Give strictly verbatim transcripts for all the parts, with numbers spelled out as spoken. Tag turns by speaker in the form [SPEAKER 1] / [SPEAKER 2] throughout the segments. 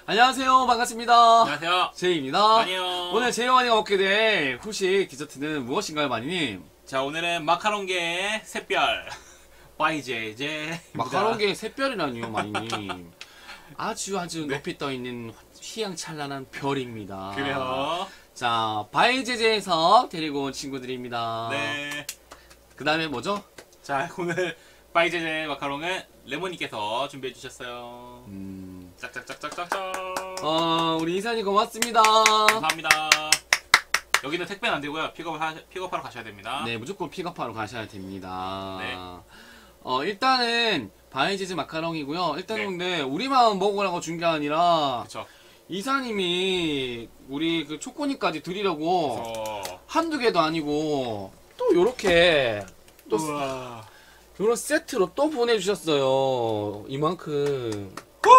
[SPEAKER 1] 안녕하세요. 반갑습니다.
[SPEAKER 2] 안녕하세요.
[SPEAKER 1] 제이입니다.
[SPEAKER 2] 아니요.
[SPEAKER 1] 오늘 제이와니가 먹게 될 후식 디저트는 무엇인가요, 마니님?
[SPEAKER 2] 자, 오늘은 마카롱계의 샛별 와이제제
[SPEAKER 1] 마카롱계의 샛별이라니요, 마니님. 아주 아주
[SPEAKER 2] 네.
[SPEAKER 1] 높이 떠있는 휘황찬란한 별입니다.
[SPEAKER 2] 그래요.
[SPEAKER 1] 자, 바이제제에서 데리고 온 친구들입니다.
[SPEAKER 2] 네.
[SPEAKER 1] 그 다음에 뭐죠?
[SPEAKER 2] 자, 오늘 와이제제 마카롱은 레몬님께서 준비해 주셨어요.
[SPEAKER 1] 음...
[SPEAKER 2] 짝짝짝짝짝짝.
[SPEAKER 1] 어, 우리 이사님 고맙습니다.
[SPEAKER 2] 감사합니다. 여기는 택배는 안 되고요. 픽업을 하, 픽업하러 가셔야 됩니다.
[SPEAKER 1] 네, 무조건 픽업하러 가셔야 됩니다.
[SPEAKER 2] 네.
[SPEAKER 1] 어, 일단은 바이제제 마카롱이고요. 일단은
[SPEAKER 2] 네.
[SPEAKER 1] 근데 우리만 먹으라고 준 게 아니라
[SPEAKER 2] 그쵸.
[SPEAKER 1] 이사님이 우리 그 초코니까지 드리려고
[SPEAKER 2] 그래서
[SPEAKER 1] 한두 개도 아니고 또 요렇게 또
[SPEAKER 2] 우와.
[SPEAKER 1] 요런 세트로 또 보내주셨어요. 이만큼.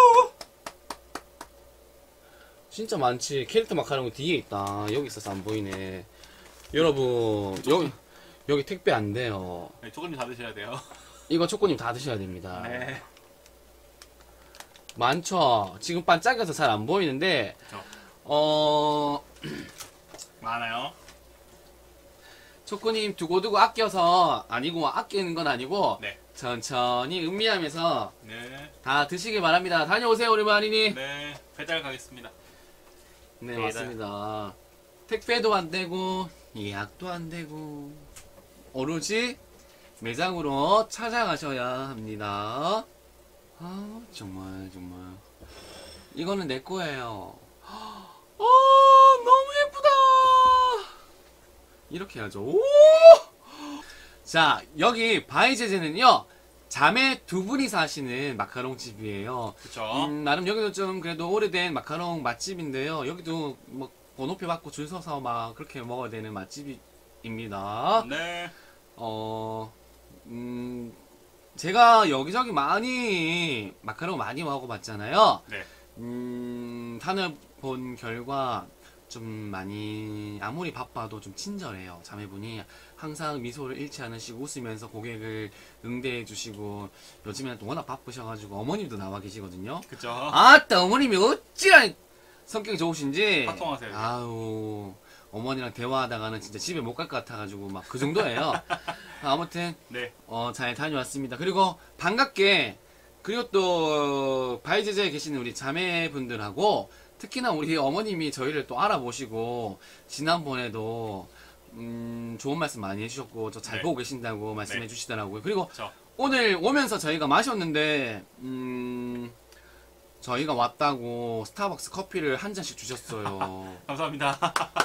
[SPEAKER 1] 진짜 많지. 캐릭터 마카롱이 뒤에 있다. 여기 있어서 안 보이네. 여러분, 여기, 여기 택배 안 돼요.
[SPEAKER 2] 네, 조금씩 다 드셔야 돼요.
[SPEAKER 1] 이거 초코님 다 드셔야 됩니다.
[SPEAKER 2] 네.
[SPEAKER 1] 많죠? 지금 반짝여서 잘 안 보이는데,
[SPEAKER 2] 그쵸.
[SPEAKER 1] 어,
[SPEAKER 2] 많아요.
[SPEAKER 1] 초코님 두고두고 아껴서, 아니고, 아끼는 건 아니고,
[SPEAKER 2] 네.
[SPEAKER 1] 천천히 음미하면서
[SPEAKER 2] 네.
[SPEAKER 1] 다 드시길 바랍니다. 다녀오세요, 우리 마니님.
[SPEAKER 2] 네. 배달 가겠습니다.
[SPEAKER 1] 네,
[SPEAKER 2] 네,
[SPEAKER 1] 맞습니다. 택배도 안 되고, 예약도 안 되고, 오로지 매장으로 찾아가셔야 합니다. 아, 정말, 정말. 이거는 내 거예요. 아, 너무 예쁘다! 이렇게 해야죠. 오! 자, 여기 바이제제는요, 자매 두 분이 사시는 마카롱 집이에요.
[SPEAKER 2] 그쵸.
[SPEAKER 1] 음, 나름 여기도 좀 그래도 오래된 마카롱 맛집인데요. 여기도 뭐 번호표 받고 줄 서서 막 그렇게 먹어야 되는 맛집입니다.
[SPEAKER 2] 네.
[SPEAKER 1] 어, 음, 제가 여기저기 많이 마카롱 많이 먹어봤잖아요.
[SPEAKER 2] 네.
[SPEAKER 1] 음, 다녀본 결과 좀 많이 아무리 바빠도 좀 친절해요. 자매분이 항상 미소를 잃지 않으시고 웃으면서 고객을 응대해 주시고 요즘에는 또 워낙 바쁘셔가지고 어머님도 나와 계시거든요.
[SPEAKER 2] 그쵸.
[SPEAKER 1] 아따 어머님이 어찌나 성격이 좋으신지
[SPEAKER 2] 화통하세요, 이제.
[SPEAKER 1] 아우 어머니랑 대화하다가는 진짜 집에 못 갈 것 같아가지고 막 그 정도예요. 아무튼
[SPEAKER 2] 네.
[SPEAKER 1] 어, 잘 다녀왔습니다. 그리고 반갑게 그리고 또 바이제제에 계시는 우리 자매분들하고 특히나 우리 어머님이 저희를 또 알아보시고 지난번에도 음, 좋은 말씀 많이 해주셨고 저 잘
[SPEAKER 2] 네.
[SPEAKER 1] 보고 계신다고 말씀해
[SPEAKER 2] 네.
[SPEAKER 1] 주시더라고요. 그리고
[SPEAKER 2] 그쵸.
[SPEAKER 1] 오늘 오면서 저희가 마셨는데 음, 저희가 왔다고 스타벅스 커피를 한 잔씩 주셨어요.
[SPEAKER 2] 감사합니다.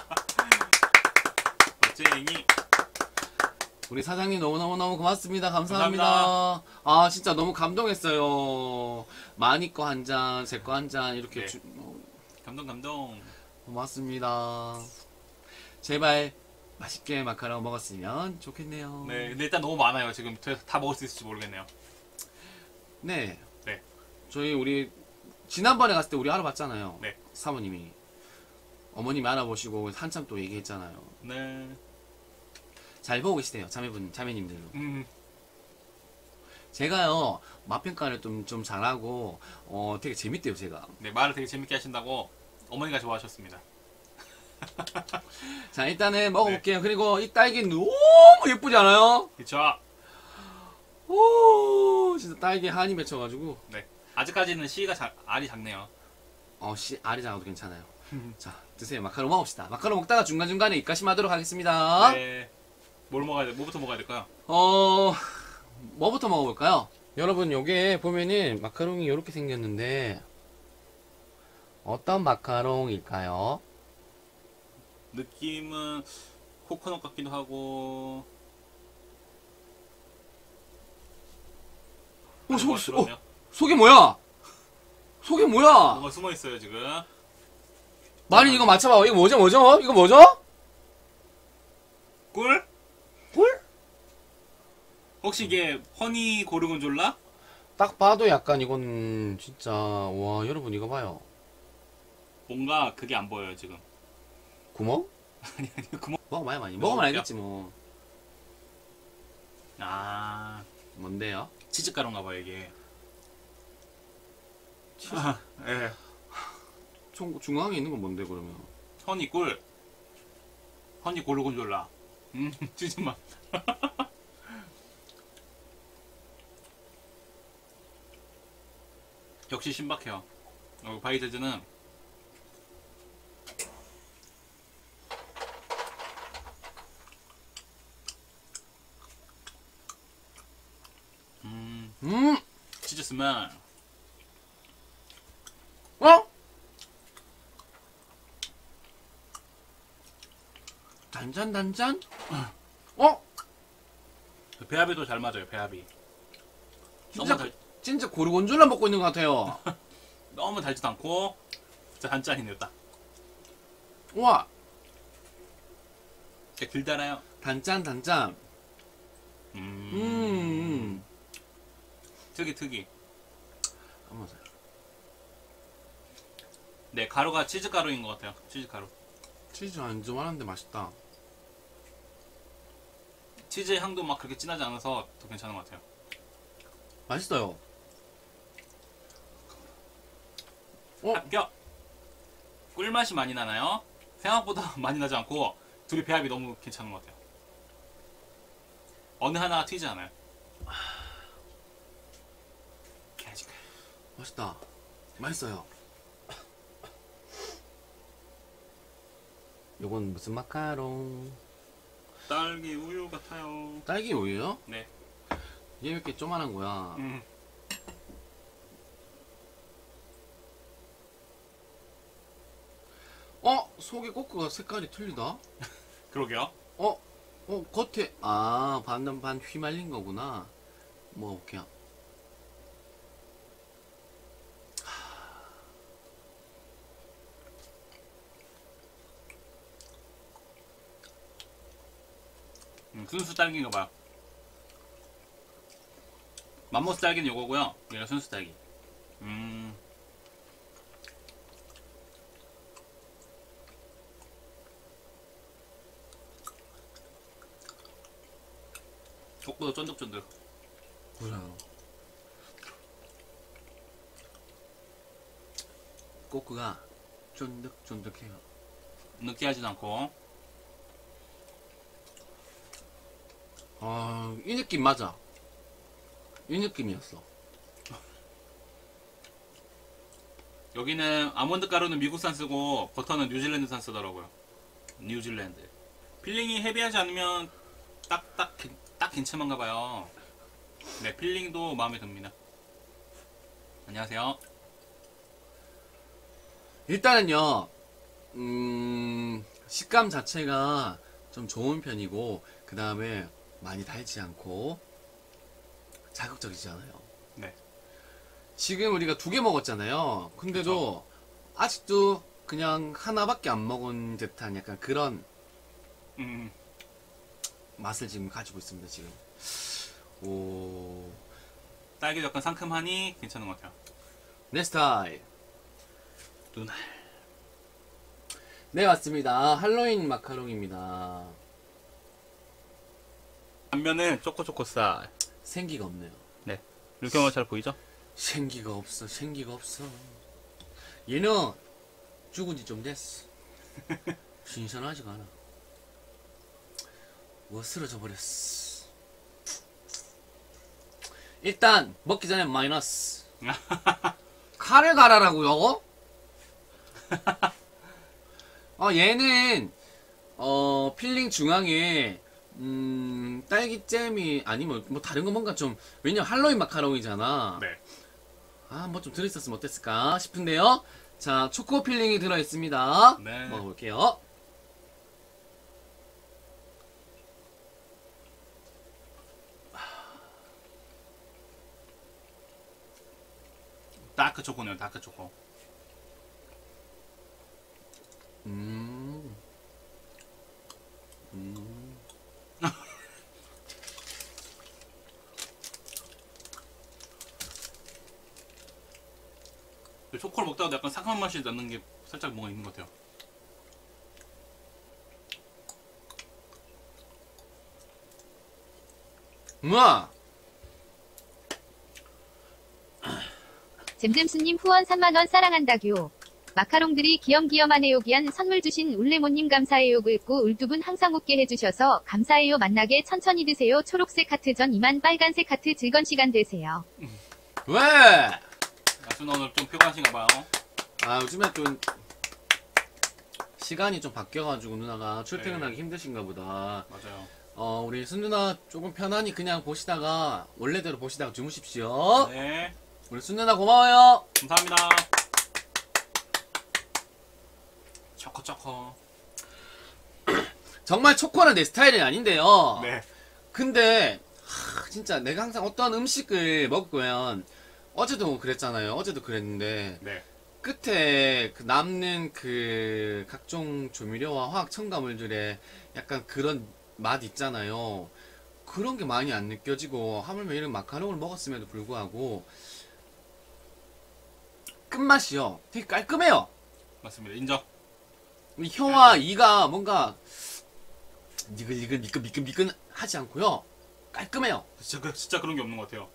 [SPEAKER 2] 어째이니
[SPEAKER 1] 우리 사장님 너무너무너무 고맙습니다. 감사합니다.
[SPEAKER 2] 감사합니다.
[SPEAKER 1] 아 진짜 너무 감동했어요. 마니 거 한 잔, 제 거 한 잔 이렇게
[SPEAKER 2] 네.
[SPEAKER 1] 주, 어,
[SPEAKER 2] 감동 감동.
[SPEAKER 1] 고맙습니다. 제발 맛있게 마카롱 먹었으면 좋겠네요.
[SPEAKER 2] 네, 근데 일단 너무 많아요. 지금 다 먹을 수 있을지 모르겠네요.
[SPEAKER 1] 네.
[SPEAKER 2] 네.
[SPEAKER 1] 저희 우리 지난번에 갔을 때 우리 알아봤잖아요.
[SPEAKER 2] 네.
[SPEAKER 1] 사모님이 어머님이 알아보시고 한참 또 얘기했잖아요.
[SPEAKER 2] 네.
[SPEAKER 1] 잘 보고 계시대요. 자매분, 자매님들로.
[SPEAKER 2] 음.
[SPEAKER 1] 제가요 맛평가를 좀, 좀 잘하고 어 되게 재밌대요 제가.
[SPEAKER 2] 네, 말을 되게 재밌게 하신다고 어머니가 좋아하셨습니다.
[SPEAKER 1] 자 일단은 먹어볼게요.
[SPEAKER 2] 네.
[SPEAKER 1] 그리고 이 딸기 너무 예쁘지 않아요?
[SPEAKER 2] 그쵸?
[SPEAKER 1] 오 진짜 딸기 한이 맺혀가지고
[SPEAKER 2] 네. 아직까지는 씨가 작, 알이 작네요.
[SPEAKER 1] 어 씨 알이 작아도 괜찮아요. 자 드세요. 마카롱 먹읍시다. 마카롱 먹다가 중간중간에 입가심하도록 하겠습니다.
[SPEAKER 2] 네. 뭘 먹어야 돼? 뭐부터 먹어야 될까요?
[SPEAKER 1] 어 뭐부터 먹어볼까요? 여러분 요게 보면은 마카롱이 이렇게 생겼는데 어떤 마카롱일까요?
[SPEAKER 2] 느낌은 코코넛 같기도 하고.
[SPEAKER 1] 어, 속,
[SPEAKER 2] 뭐가
[SPEAKER 1] 속,
[SPEAKER 2] 들었네요?
[SPEAKER 1] 어, 속이 뭐야? 속이 뭐야?
[SPEAKER 2] 뭐가 숨어 있어요 지금.
[SPEAKER 1] 마니 이거 맞춰봐. 이거 뭐죠? 뭐죠? 이거 뭐죠?
[SPEAKER 2] 꿀?
[SPEAKER 1] 꿀?
[SPEAKER 2] 혹시 이게 허니 고르곤졸라?
[SPEAKER 1] 딱 봐도 약간 이건 진짜 와 여러분 이거 봐요.
[SPEAKER 2] 뭔가 그게 안 보여요 지금.
[SPEAKER 1] 구멍?
[SPEAKER 2] 아니 아니 구멍.
[SPEAKER 1] 먹어봐요 많이. 먹으면 알겠지 뭐.
[SPEAKER 2] 아
[SPEAKER 1] 뭔데요?
[SPEAKER 2] 치즈가루인가 봐요 이게.
[SPEAKER 1] 치즈?
[SPEAKER 2] 아, 예.
[SPEAKER 1] 총 중앙에 있는 건 뭔데 그러면?
[SPEAKER 2] 허니 꿀. 허니 고르곤졸라. 음, 치즈 맛. 역시 신박해요. 어, 바이제즈는 음,
[SPEAKER 1] 음,
[SPEAKER 2] 치즈 스멜.
[SPEAKER 1] 어? 단짠 단짠? 어?
[SPEAKER 2] 배합이도 잘 맞아요. 배합이.
[SPEAKER 1] 진짜
[SPEAKER 2] 너무 달,
[SPEAKER 1] 진짜 고르곤졸라 먹고 있는 것 같아요.
[SPEAKER 2] 너무 달지도 않고 진짜 단짠이네요. 딱.
[SPEAKER 1] 우와,
[SPEAKER 2] 되게 들달아요.
[SPEAKER 1] 단짠 단짠.
[SPEAKER 2] 음,
[SPEAKER 1] 음,
[SPEAKER 2] 특이 특이.
[SPEAKER 1] 안 맞아요.
[SPEAKER 2] 네, 가루가 치즈 가루인 것 같아요. 치즈 가루.
[SPEAKER 1] 치즈 안 좋아하는데 맛있다.
[SPEAKER 2] 치즈 향도 막 그렇게 진하지 않아서 더 괜찮은 것 같아요.
[SPEAKER 1] 맛있어요. 어?
[SPEAKER 2] 합격! 꿀맛이 많이 나나요? 생각보다 많이 나지 않고 둘이 배합이 너무 괜찮은 것 같아요. 어느 하나가 튀지 않아요. 개지가.
[SPEAKER 1] 맛있다. 맛있어요. 요건 무슨 마카롱?
[SPEAKER 2] 딸기 우유 같아요.
[SPEAKER 1] 딸기 우유요?
[SPEAKER 2] 네.
[SPEAKER 1] 얘 왜 이렇게 조만한 거야?
[SPEAKER 2] 음.
[SPEAKER 1] 어? 속에 꼬끄가 색깔이 틀리다?
[SPEAKER 2] 그러게요.
[SPEAKER 1] 어? 어? 겉에 아 반은 반 휘말린 거구나. 먹어볼게요.
[SPEAKER 2] 음, 순수 딸기인가 봐요. 맘모스 딸기는 요거고요. 얘가 순수 딸기. 음. kok보다 쫀득쫀득.
[SPEAKER 1] 뭐야? 꼬끄가 쫀득쫀득해요.
[SPEAKER 2] 느끼하지도 않고.
[SPEAKER 1] 아, 이 느낌 맞아. 이 느낌이었어.
[SPEAKER 2] 여기는 아몬드 가루는 미국산 쓰고 버터는 뉴질랜드산 쓰더라고요. 뉴질랜드. 필링이 헤비하지 않으면 딱, 딱, 딱 괜찮은가 봐요. 네, 필링도 마음에 듭니다. 안녕하세요.
[SPEAKER 1] 일단은요, 음, 식감 자체가 좀 좋은 편이고, 그 다음에 많이 달지 않고, 자극적이지 않아요.
[SPEAKER 2] 네.
[SPEAKER 1] 지금 우리가 두 개 먹었잖아요. 근데도 아직도 그냥 하나밖에 안 먹은 듯한 약간 그런
[SPEAKER 2] 음,
[SPEAKER 1] 맛을 지금 가지고 있습니다, 지금. 오,
[SPEAKER 2] 딸기도 약간 상큼하니 괜찮은 것 같아요.
[SPEAKER 1] 내 스타일.
[SPEAKER 2] 눈알.
[SPEAKER 1] 네, 맞습니다. 할로윈 마카롱입니다.
[SPEAKER 2] 반면은 초코초코살.
[SPEAKER 1] 생기가 없네요.
[SPEAKER 2] 네. 이렇게 하면 잘 보이죠?
[SPEAKER 1] 생기가 없어, 생기가 없어. 얘는 죽은 지 좀 됐어. 신선하지가 않아. 뭐 쓰러져 버렸어. 일단 먹기 전에 마이너스. 칼을 갈아라고요? 어, 얘는 어 필링 중앙에 음 딸기잼이 아니면 뭐 다른 거 뭔가 좀 왜냐면 할로윈 마카롱이잖아.
[SPEAKER 2] 네.
[SPEAKER 1] 아, 뭐 좀 들어있었으면 어땠을까 싶은데요. 자, 초코 필링이 들어있습니다.
[SPEAKER 2] 네.
[SPEAKER 1] 먹어볼게요.
[SPEAKER 2] 다크 초코네요, 다크 초코.
[SPEAKER 1] 음. 음.
[SPEAKER 2] 초코를 먹다가 약간 상큼한 맛이 나는 게 살짝 뭔가 있는 것 같아요.
[SPEAKER 1] 우와!
[SPEAKER 3] 잼잼스님 후원 삼만 원 사랑한다규. 마카롱들이 귀염귀염하네요. 귀한 선물 주신 울레모님 감사해요. 글고 울두분 항상 웃게 해주셔서 감사해요. 만나게 천천히 드세요. 초록색 하트 전 이만 빨간색 하트 즐거운 시간 되세요.
[SPEAKER 1] 왜?
[SPEAKER 2] 아순 오늘 좀 피곤하신가 봐요.
[SPEAKER 1] 아 요즘에 좀 시간이 좀 바뀌어가지고 누나가 출퇴근하기
[SPEAKER 2] 네.
[SPEAKER 1] 힘드신가 보다.
[SPEAKER 2] 맞아요.
[SPEAKER 1] 어 우리 순 누나 조금 편안히 그냥 보시다가 원래대로 보시다가 주무십시오.
[SPEAKER 2] 네.
[SPEAKER 1] 우리 순 누나 고마워요.
[SPEAKER 2] 감사합니다. 초코 초코.
[SPEAKER 1] 정말 초코는 내 스타일이 아닌데요.
[SPEAKER 2] 네.
[SPEAKER 1] 근데 하, 진짜 내가 항상 어떤 음식을 먹으면 어제도 그랬잖아요. 어제도 그랬는데
[SPEAKER 2] 네.
[SPEAKER 1] 끝에 그 남는 그 각종 조미료와 화학 첨가물들의 약간 그런 맛 있잖아요. 그런 게 많이 안 느껴지고 하물며 이런 마카롱을 먹었음에도 불구하고 끝맛이요. 되게 깔끔해요.
[SPEAKER 2] 맞습니다. 인정.
[SPEAKER 1] 이 혀와 이가 뭔가 니글니글 미끈미끈미끈 하지 않고요. 깔끔해요.
[SPEAKER 2] 진짜 그 진짜 그런 게 없는 것 같아요.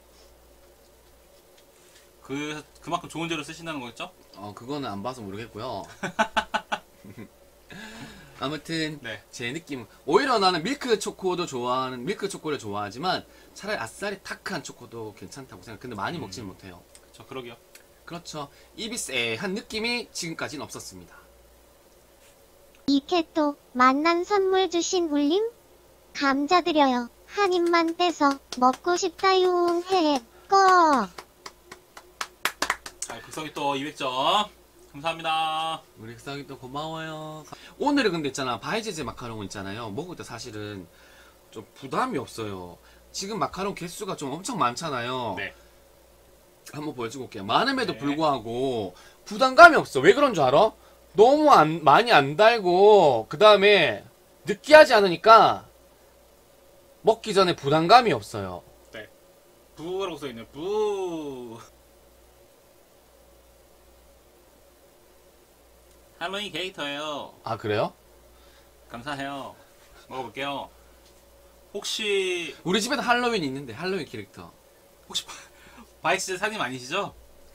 [SPEAKER 2] 그 그만큼 좋은 재료 쓰신다는 거겠죠?
[SPEAKER 1] 어 그거는 안 봐서 모르겠고요. 아무튼
[SPEAKER 2] 네.
[SPEAKER 1] 제 느낌 오히려 나는 밀크 초코도 좋아하는 밀크 초코를 좋아하지만 차라리 아싸리 탁한 초코도 괜찮다고 생각. 근데 많이
[SPEAKER 2] 음.
[SPEAKER 1] 먹지는 못해요.
[SPEAKER 2] 저 그러게요.
[SPEAKER 1] 그렇죠. 입이 쎄한 느낌이 지금까지는 없었습니다.
[SPEAKER 4] 이케또 만난 선물 주신 울림 감자드려요. 한 입만 떼서 먹고 싶다용 헤헤 꺼.
[SPEAKER 2] 아, 극성이 또 이백 점. 감사합니다.
[SPEAKER 1] 우리 흑상이 또 고마워요. 오늘은 근데 있잖아 바이제제 마카롱 있잖아요. 먹을 때 사실은 좀 부담이 없어요. 지금 마카롱 개수가 좀 엄청 많잖아요.
[SPEAKER 2] 네.
[SPEAKER 1] 한번 보여주고 올게요. 많음에도
[SPEAKER 2] 네.
[SPEAKER 1] 불구하고 부담감이 없어. 왜 그런 줄 알아? 너무 안, 많이 안 달고 그 다음에 느끼하지 않으니까 먹기 전에 부담감이 없어요.
[SPEAKER 2] 부라고 써있네. 부. 할로윈 캐릭터예요.
[SPEAKER 1] 아 그래요?
[SPEAKER 2] 감사해요. 먹어볼게요. 혹시
[SPEAKER 1] 우리 집에도 할로윈 있는데 할로윈 캐릭터.
[SPEAKER 2] 혹시 바- 바이스 사님 아니시죠?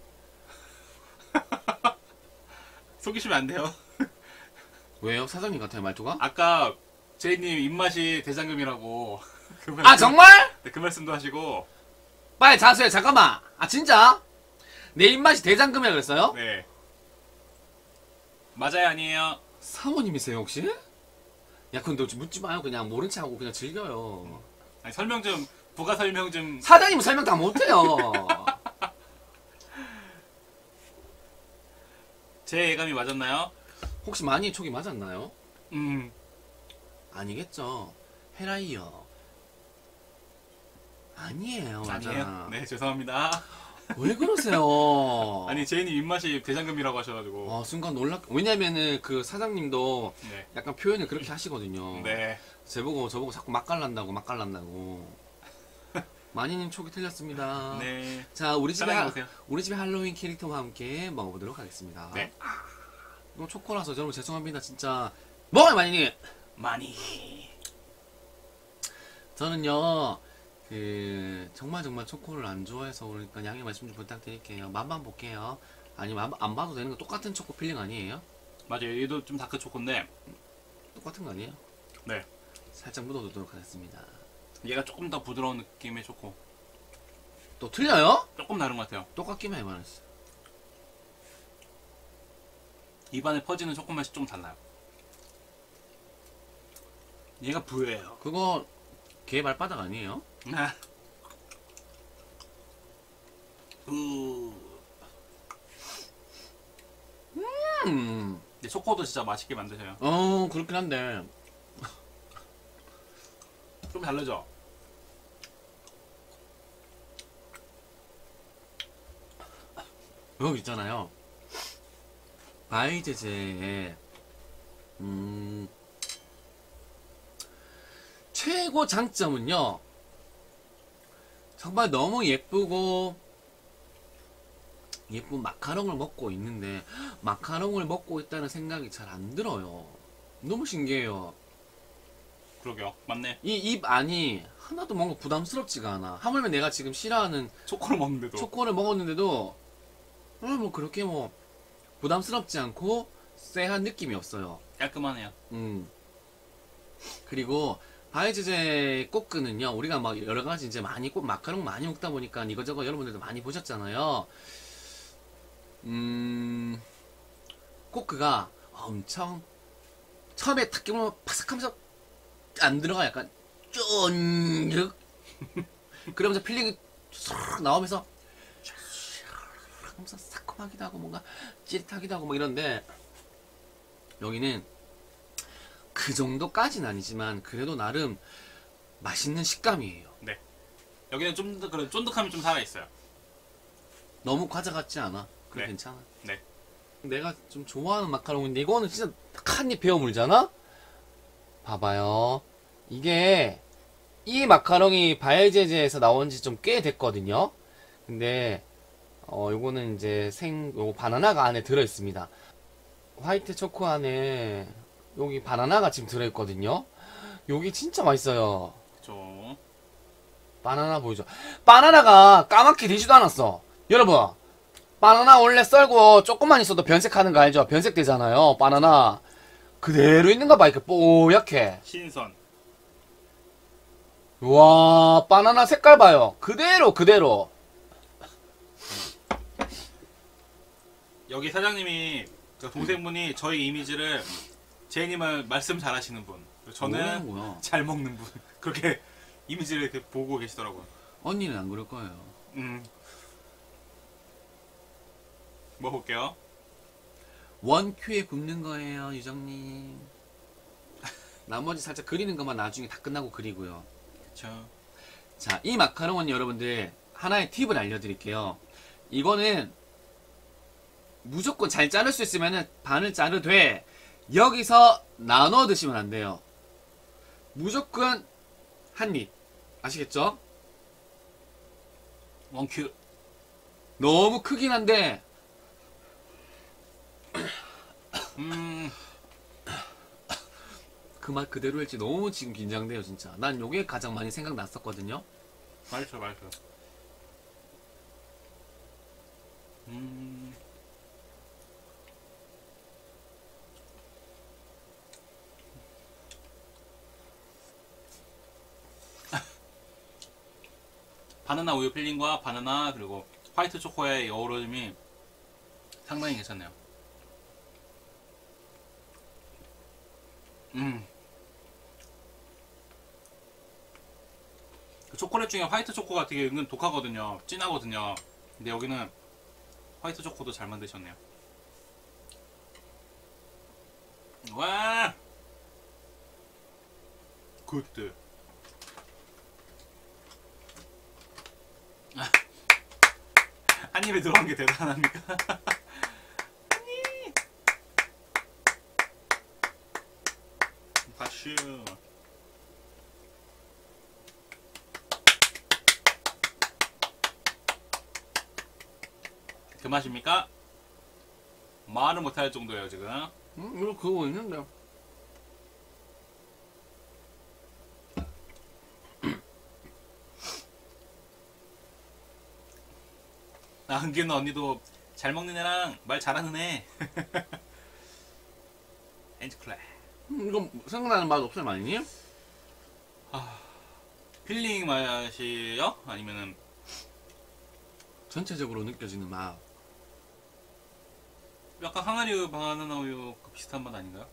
[SPEAKER 2] 속이시면 안 돼요.
[SPEAKER 1] 왜요? 사장님 같아요 말투가?
[SPEAKER 2] 아까 제이님 입맛이 대장금이라고 그
[SPEAKER 1] 아
[SPEAKER 2] 말씀-
[SPEAKER 1] 정말?
[SPEAKER 2] 네, 그 말씀도 하시고.
[SPEAKER 1] 빨리 자수해. 잠깐만. 아 진짜? 내 입맛이 대장금이라 그랬어요?
[SPEAKER 2] 네. 맞아요, 아니에요?
[SPEAKER 1] 사모님이세요 혹시? 야 근데 묻지 마요. 그냥 모른 척하고 그냥 즐겨요.
[SPEAKER 2] 아니, 설명 좀 부가 설명 좀.
[SPEAKER 1] 사장님은 설명 다 못해요.
[SPEAKER 2] 제 예감이 맞았나요?
[SPEAKER 1] 혹시 많이 촉이 맞았나요?
[SPEAKER 2] 음.
[SPEAKER 1] 아니겠죠. 헤라이어. 아니에요. 맞아.
[SPEAKER 2] 아니에요. 네, 죄송합니다.
[SPEAKER 1] 왜 그러세요?
[SPEAKER 2] 아니, 제이님 입맛이 대장금이라고 하셔가지고.
[SPEAKER 1] 어, 순간 놀랐. 왜냐면은 그 사장님도
[SPEAKER 2] 네.
[SPEAKER 1] 약간 표현을 그렇게 하시거든요.
[SPEAKER 2] 네.
[SPEAKER 1] 제보고 저보고 자꾸 맛깔난다고 맛깔난다고. 마니님 촉이 틀렸습니다.
[SPEAKER 2] 네.
[SPEAKER 1] 자 우리 집에
[SPEAKER 2] 사랑해
[SPEAKER 1] 하,
[SPEAKER 2] 보세요.
[SPEAKER 1] 우리 집에 할로윈 캐릭터와 함께 먹어보도록 하겠습니다.
[SPEAKER 2] 네.
[SPEAKER 1] 너무 초코라서 여러분 죄송합니다. 진짜 먹어요 마니님.
[SPEAKER 2] 많이.
[SPEAKER 1] 저는요 그 정말 정말 초코를 안 좋아해서 그러니까 양해 말씀 좀 부탁드릴게요. 맛만 볼게요. 아니면 안, 안 봐도 되는 거 똑같은 초코 필링 아니에요?
[SPEAKER 2] 맞아요. 얘도 좀 다크 초코인데
[SPEAKER 1] 똑같은 거 아니에요?
[SPEAKER 2] 네.
[SPEAKER 1] 살짝 묻어두도록 하겠습니다.
[SPEAKER 2] 얘가 조금 더 부드러운 느낌의 초코.
[SPEAKER 1] 또 틀려요?
[SPEAKER 2] 조금 다른 것 같아요.
[SPEAKER 1] 똑같기만 해봐놨어.
[SPEAKER 2] 입안에 퍼지는 초코 맛이 좀 달라요. 얘가 부예요.
[SPEAKER 1] 그거 개 발바닥 아니에요?
[SPEAKER 2] 아. 부.
[SPEAKER 1] 음.
[SPEAKER 2] 근데 초코도 진짜 맛있게 만드셔요.
[SPEAKER 1] 어 그렇긴 한데
[SPEAKER 2] 좀 다르죠?
[SPEAKER 1] 여기 있잖아요. 바이제제의 음, 최고 장점은요. 정말 너무 예쁘고 예쁜 마카롱을 먹고 있는데 마카롱을 먹고 있다는 생각이 잘 안 들어요. 너무 신기해요.
[SPEAKER 2] 그러게요. 맞네.
[SPEAKER 1] 이 입 안이 하나도 뭔가 부담스럽지가 않아. 하물며 내가 지금 싫어하는
[SPEAKER 2] 초코를 먹는데도.
[SPEAKER 1] 초코를 먹었는데도 어, 뭐 그렇게 뭐 부담스럽지 않고 쎄한 느낌이 없어요.
[SPEAKER 2] 깔끔하네요.
[SPEAKER 1] 음. 그리고 바이제제 꼬끄는요, 우리가 막 여러 가지 이제 많이 꼭 마카롱 많이 먹다 보니까 이거저거 여러분들도 많이 보셨잖아요. 음, 꼬끄가 엄청 처음에 탁 끼면 바삭하면서 안 들어가 약간 쫀득 그러면서 필링이 쏙 나오면서 하면서 새콤하기도 하고 뭔가 찌릿하기도 하고 뭐 이런데 여기는 그 정도까지는 아니지만 그래도 나름 맛있는 식감이에요.
[SPEAKER 2] 네. 여기는 좀 더 그런 쫀득함이 좀 살아있어요.
[SPEAKER 1] 너무 과자 같지 않아. 그래
[SPEAKER 2] 네.
[SPEAKER 1] 괜찮아.
[SPEAKER 2] 네.
[SPEAKER 1] 내가 좀 좋아하는 마카롱인데 이거는 진짜 한 입 베어 물잖아? 봐봐요. 이게 이 마카롱이 바이제제에서 나온 지 좀 꽤 됐거든요. 근데 어 요거는 이제 생 요거 바나나가 안에 들어 있습니다. 화이트 초코 안에 여기 바나나가 지금 들어 있거든요. 여기 진짜 맛있어요.
[SPEAKER 2] 그쵸.
[SPEAKER 1] 바나나 보이죠? 바나나가 까맣게 되지도 않았어. 여러분, 바나나 원래 썰고 조금만 있어도 변색하는 거 알죠? 변색되잖아요. 바나나 그대로 있는가 봐. 이렇게 뽀얗게.
[SPEAKER 2] 신선.
[SPEAKER 1] 와, 바나나 색깔 봐요. 그대로 그대로.
[SPEAKER 2] 여기 사장님이 그 동생분이 저희 이미지를 제이님을 말씀 잘하시는 분. 저는
[SPEAKER 1] 뭐야, 뭐야.
[SPEAKER 2] 잘 먹는 분. 그렇게 이미지를 이렇게 보고 계시더라고요.
[SPEAKER 1] 언니는 안 그럴 거예요.
[SPEAKER 2] 음. 먹어볼게요.
[SPEAKER 1] 원큐에 굽는 거예요, 유정님. 나머지 살짝 그리는 것만 나중에 다 끝나고 그리고요.
[SPEAKER 2] 그쵸.
[SPEAKER 1] 자, 이 마카롱은 여러분들 하나의 팁을 알려드릴게요. 이거는 무조건 잘 자를 수 있으면 반을 자르되 여기서 나눠 드시면 안 돼요. 무조건 한 입. 아시겠죠?
[SPEAKER 2] 원큐.
[SPEAKER 1] 너무 크긴 한데
[SPEAKER 2] 음.
[SPEAKER 1] 그 맛 그대로 할지 너무 지금 긴장돼요 진짜. 난 요게 가장 많이 생각났었거든요.
[SPEAKER 2] 맛있어, 맛있어. 음. 바나나 우유 필링과 바나나 그리고 화이트 초코의 어우러짐이 상당히 괜찮네요. 음. 그 초콜릿 중에 화이트 초코가 되게 은근 독하거든요. 진하거든요. 근데 여기는 화이트 초코도 잘 만드셨네요. 와! 굿드. 한 입에 들어간 게 대단합니까? 한 입! 박수. 그 맛입니까? 말을 못할 정도예요 지금.
[SPEAKER 1] 음, 이거 그거 있는데.
[SPEAKER 2] 아, 은기는 언니도 잘 먹는 애랑 말 잘하는 애. 엔즈클레.
[SPEAKER 1] 음, 이거 생각나는 맛 없어요, 많이?
[SPEAKER 2] 필링 맛이요? 아니면은
[SPEAKER 1] 전체적으로 느껴지는 맛.
[SPEAKER 2] 약간 항아리 바나나 우유 그 비슷한 맛 아닌가요?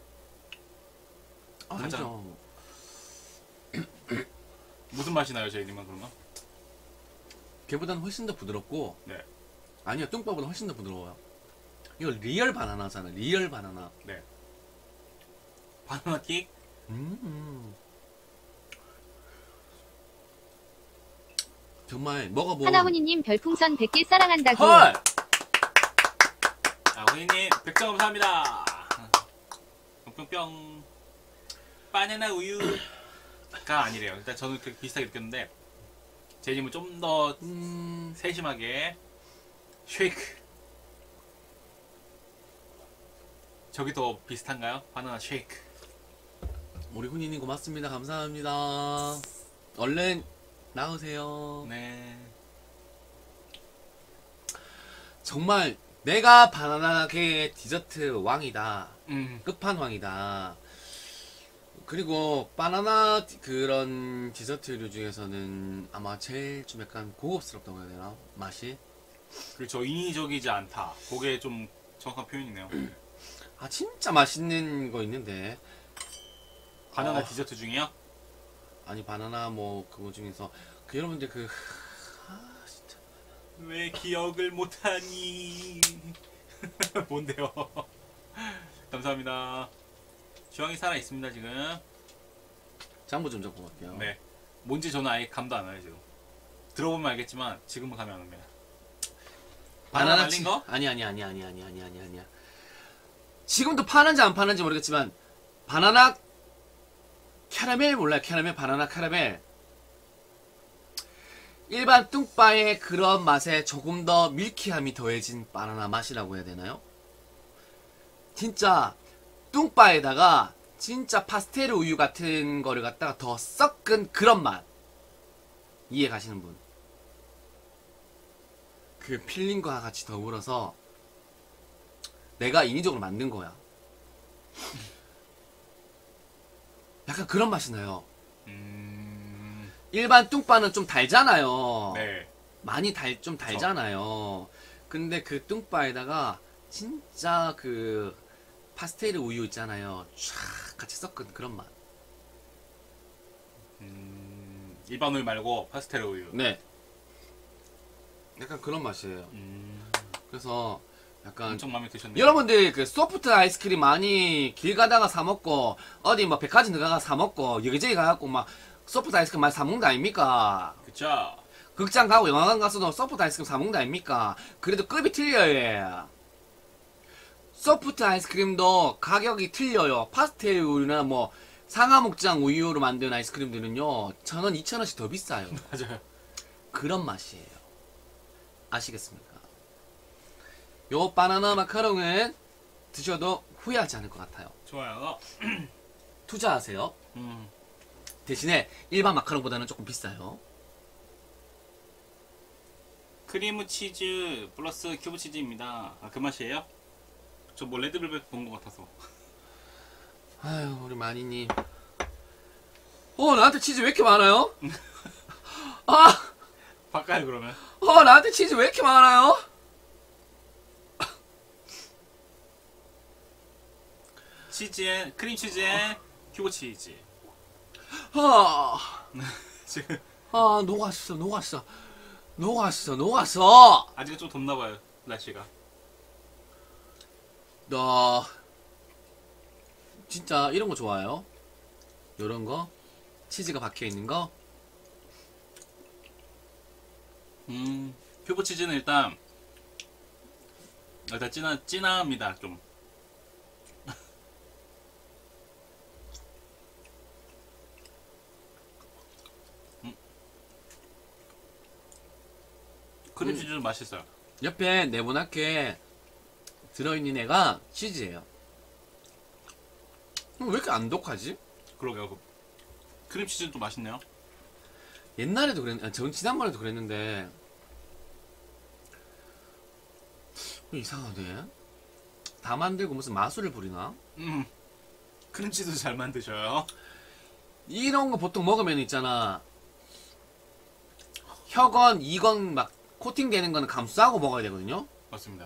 [SPEAKER 1] 아니죠.
[SPEAKER 2] 무슨 맛이 나요, 제이님은 그러면?
[SPEAKER 1] 걔보다는 훨씬 더 부드럽고.
[SPEAKER 2] 네.
[SPEAKER 1] 아니요, 뚱바보다 훨씬 더 부드러워요. 이거 리얼 바나나잖아, 리얼 바나나.
[SPEAKER 2] 네. 바나나 킥?
[SPEAKER 1] 음, 음. 정말 먹어본.
[SPEAKER 3] 하나훈이님 별풍선 백 개 사랑한다고.
[SPEAKER 1] 헐!
[SPEAKER 2] 아, 후이님 백 점 감사합니다. 뿅뿅뿅. 바나나 우유가 아니래요. 일단 저는 그렇게 비슷하게 느꼈는데 제이님은 좀 더
[SPEAKER 1] 음,
[SPEAKER 2] 세심하게 쉐이크. 저기 더 비슷한가요? 바나나 쉐이크.
[SPEAKER 1] 우리 훈이님 고맙습니다. 감사합니다. 얼른 나오세요.
[SPEAKER 2] 네.
[SPEAKER 1] 정말 내가 바나나계 디저트 왕이다.
[SPEAKER 2] 음.
[SPEAKER 1] 끝판왕이다. 그리고 바나나 디- 그런 디저트류 중에서는 아마 제일 좀 약간 고급스럽다고 해야 되나? 맛이?
[SPEAKER 2] 그렇죠. 인위적이지 않다. 그게 좀 정확한 표현이네요.
[SPEAKER 1] 아 진짜 맛있는 거 있는데.
[SPEAKER 2] 바나나
[SPEAKER 1] 어.
[SPEAKER 2] 디저트 중이요?
[SPEAKER 1] 아니 바나나 뭐 그거 중에서 그 여러분들 그 아 진짜
[SPEAKER 2] 왜 기억을 못하니? 뭔데요? 감사합니다. 주황이 살아 있습니다 지금.
[SPEAKER 1] 장부 좀 잡고 갈게요.
[SPEAKER 2] 네. 뭔지 저는 아예 감도 안 와요 지금. 들어보면 알겠지만 지금은 감이 안 옵니다. 바나나 말린
[SPEAKER 1] 치-
[SPEAKER 2] 거?
[SPEAKER 1] 아니 아니 아니 아니 아니 아니 아니 아니야. 지금도 파는지 안 파는지 모르겠지만 바나나 캐러멜 몰라요. 캐러멜 바나나 캐러멜. 일반 뚱바의 그런 맛에 조금 더 밀키함이 더해진 바나나 맛이라고 해야 되나요? 진짜 뚱바에다가 진짜 파스텔 우유 같은 거를 갖다가 더 섞은 그런 맛. 이해 가시는 분? 그 필링과 같이 더불어서 내가 인위적으로 만든 거야. 약간 그런 맛이 나요.
[SPEAKER 2] 음.
[SPEAKER 1] 일반 뚱바는 좀 달잖아요.
[SPEAKER 2] 네.
[SPEAKER 1] 많이 달, 좀 달잖아요. 근데 그 뚱바에다가 진짜 그 파스텔 우유 있잖아요. 쫙 같이 섞은 그런 맛.
[SPEAKER 2] 음. 일반 우유 말고 파스텔 우유.
[SPEAKER 1] 네. 약간 그런 맛이에요.
[SPEAKER 2] 음.
[SPEAKER 1] 그래서 약간
[SPEAKER 2] 엄청 마음에 드셨네요.
[SPEAKER 1] 여러분들 그 소프트 아이스크림 많이 길 가다가 사 먹고 어디 뭐 백화점 들어가서 사 먹고 여기저기 가갖고 막 소프트 아이스크림 많이 사 먹는 거 아닙니까?
[SPEAKER 2] 그쵸?
[SPEAKER 1] 극장 가고 영화관 가서도 소프트 아이스크림 사 먹는 거 아닙니까? 그래도 급이 틀려요. 소프트 아이스크림도 가격이 틀려요. 파스텔 우유나 뭐 상하목장 우유로 만든 아이스크림들은요 천 원, 이천 원씩 더 비싸요.
[SPEAKER 2] 맞아요.
[SPEAKER 1] 그런 맛이에요. 아시겠습니까? 요 바나나 마카롱은 드셔도 후회하지 않을 것 같아요.
[SPEAKER 2] 좋아요.
[SPEAKER 1] 투자하세요.
[SPEAKER 2] 음.
[SPEAKER 1] 대신에 일반 마카롱보다는 조금 비싸요.
[SPEAKER 2] 크리무 치즈 플러스 큐브 치즈입니다. 아, 그 맛이에요? 저 뭐 레드벨벳 본 것 같아서.
[SPEAKER 1] 아유 우리 마니님. 어 나한테 치즈 왜 이렇게 많아요? 아,
[SPEAKER 2] 바꿔요 그러면.
[SPEAKER 1] 어 나한테 치즈 왜 이렇게 많아요?
[SPEAKER 2] 치즈에 크림 치즈에 큐브 치즈.
[SPEAKER 1] 아,
[SPEAKER 2] 지금
[SPEAKER 1] 아 녹았어, 녹았어, 녹았어, 녹았어.
[SPEAKER 2] 아직 좀 덥나 봐요 날씨가.
[SPEAKER 1] 너 진짜 이런 거 좋아해요? 요런 거 치즈가 박혀 있는 거?
[SPEAKER 2] 음, 큐브 치즈는 일단 일단 진하 진합니다 좀. 음. 크림
[SPEAKER 1] 음.
[SPEAKER 2] 치즈는 맛있어요.
[SPEAKER 1] 옆에 네모나게 들어있는 애가 치즈예요. 음, 왜 이렇게 안 독하지?
[SPEAKER 2] 그러게요. 그 크림 치즈는 또 맛있네요.
[SPEAKER 1] 옛날에도 그랬, 아, 전 지난번에도 그랬는데 왜 이상하네. 다 만들고 무슨 마술을 부리나?
[SPEAKER 2] 음, 크림 치즈 잘 만드셔요.
[SPEAKER 1] 이런 거 보통 먹으면 있잖아. 혁언, 이건 막 코팅되는 거는 감싸고 먹어야 되거든요.
[SPEAKER 2] 맞습니다.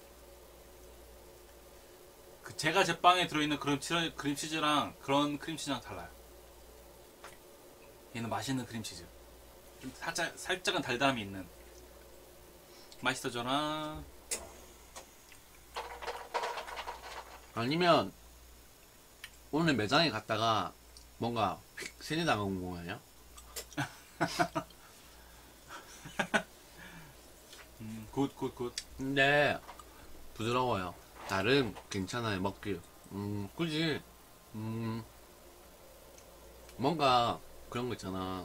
[SPEAKER 2] 그 제가 제 빵에 들어있는 그런 치, 크림 치즈랑 그런 크림 치즈랑 달라요. 얘는 맛있는 크림 치즈. 좀 살짝 살짝은 달달함이 있는. 맛있어져라.
[SPEAKER 1] 아니면 오늘 매장에 갔다가 뭔가 휙 세뇌당한 거 아니야?
[SPEAKER 2] 음, 굿, 굿, 굿.
[SPEAKER 1] 근데 부드러워요. 나름 괜찮아요 먹기. 음 그지. 음 뭔가 그런 거 있잖아.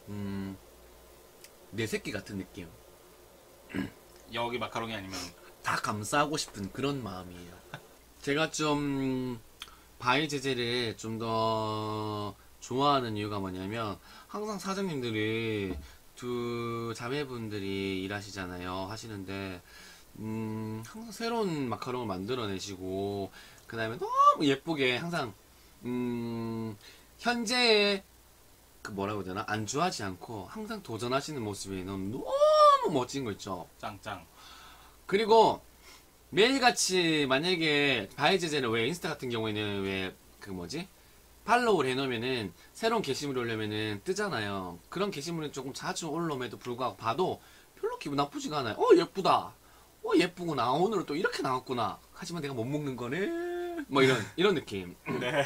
[SPEAKER 1] 음내 새끼 같은 느낌.
[SPEAKER 2] 여기 마카롱이 아니면
[SPEAKER 1] 다 감싸고 싶은 그런 마음이에요. 제가 좀 바이 제제를 좀 더 좋아하는 이유가 뭐냐면 항상 사장님들이 두 자매분들이 일하시잖아요. 하시는데 음, 항상 새로운 마카롱을 만들어내시고, 그 다음에 너무 예쁘게 항상, 음, 현재의 그 뭐라고 해야 되나? 안주하지 않고 항상 도전하시는 모습이 너무, 너무 멋진 거 있죠.
[SPEAKER 2] 짱짱.
[SPEAKER 1] 그리고 매일같이 만약에 바이제제를 왜 인스타 같은 경우에는 왜 그 뭐지? 팔로우를 해놓으면은 새로운 게시물이 올려면은 뜨잖아요. 그런 게시물이 조금 자주 올라옴에도 불구하고 봐도 별로 기분 나쁘지가 않아요. 어 예쁘다. 어 예쁘구나. 오늘은 또 이렇게 나왔구나. 하지만 내가 못 먹는 거네. 뭐 이런 이런 느낌.
[SPEAKER 2] 네.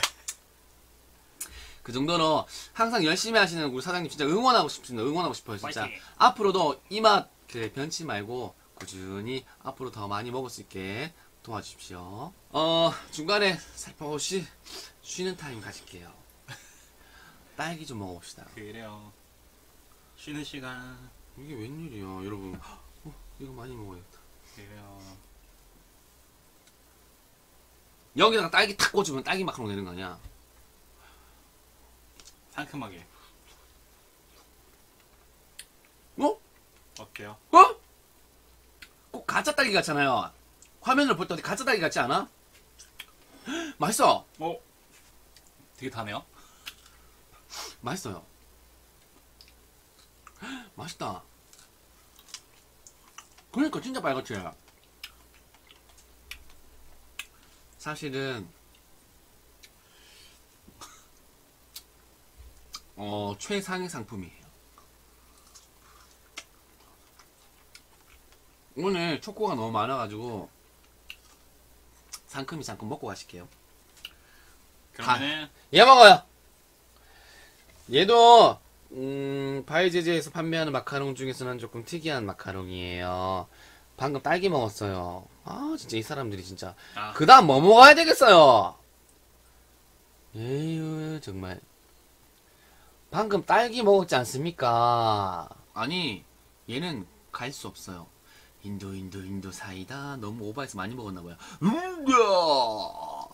[SPEAKER 1] 그 정도로 항상 열심히 하시는 우리 사장님 진짜 응원하고 싶습니다. 응원하고 싶어요 진짜.
[SPEAKER 2] 파이팅!
[SPEAKER 1] 앞으로도 이 맛 그 변치 말고 꾸준히 앞으로 더 많이 먹을 수 있게 도와주십시오. 어 중간에 살포시 쉬는 타임 가질게요. 딸기 좀 먹어봅시다.
[SPEAKER 2] 그래요. 쉬는 시간.
[SPEAKER 1] 이게 웬일이야 여러분. 어, 이거 많이 먹어야겠다.
[SPEAKER 2] 그래요.
[SPEAKER 1] 여기다가 딸기 탁 꽂으면 딸기 마카롱 되는 거 아니야?
[SPEAKER 2] 상큼하게.
[SPEAKER 1] 어?
[SPEAKER 2] 어때요?
[SPEAKER 1] 어? 꼭 가짜 딸기 같잖아요. 화면을 볼 때 어디 가짜 딸기 같지 않아? 맛있어.
[SPEAKER 2] 어? 되게 다네요.
[SPEAKER 1] 맛있어요. 맛있다. 그러니까 진짜 빨갛지. 사실은 어 최상의 상품이에요. 오늘 초코가 너무 많아가지고 상큼이 잠깐 먹고 가실게요.
[SPEAKER 2] 그러면은
[SPEAKER 1] 얘 먹어요. 얘도 음, 바이제제에서 판매하는 마카롱 중에서는 조금 특이한 마카롱이에요. 방금 딸기 먹었어요. 아 진짜 이 사람들이 진짜.
[SPEAKER 2] 아,
[SPEAKER 1] 그 다음 뭐 먹어야 되겠어요? 에휴 정말. 방금 딸기 먹었지 않습니까? 아니 얘는 갈 수 없어요. 인도 인도 인도 사이다. 너무 오버해서 많이 먹었나봐요. 음바